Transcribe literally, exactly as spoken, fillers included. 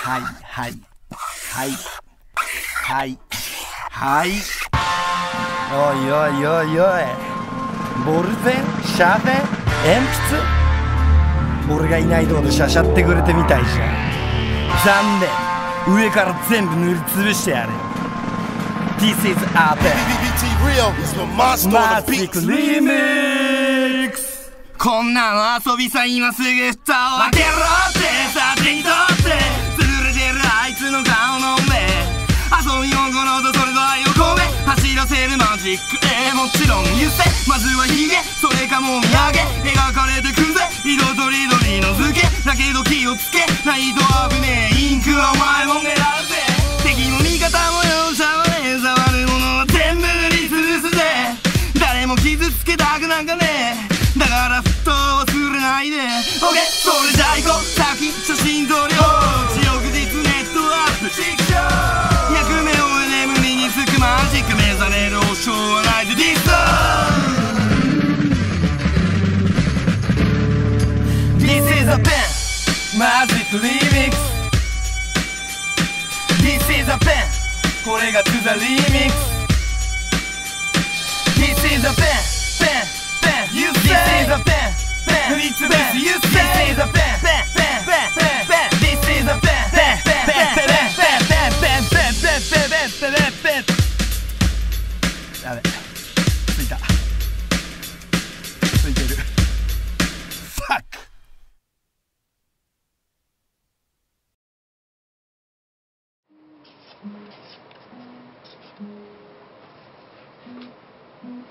はいはいはいはいはいおいおいおいおいボールペンシャーペン鉛筆俺がいないとこでシャシャってくれてみたいじゃん。残念、上から全部塗りつぶしてやるよ。 This is our bandマスティックリミックス。こんなの遊びさ今すぐ蓋を開けろってさ手に取って潰れてるあいつの顔の目遊び心とそれと愛を込め走らせるマジックえもちろん言ってまずはヒゲそれかもみあげ描かれてくぜ色とりどりの図形だけど気をつけないと危ねえインクはお前も狙うぜ敵も味方も容赦はねえ触るものは全部塗りつぶすぜ誰も傷つけたくなんかねえだからふっと忘れないで OK それじゃ行こう先写真撮りよ翌日ネットアップ役目を終え眠りにつくマジック目覚める保証はないでディスト This is a pen マジックリミックス This is a pen これが To the remix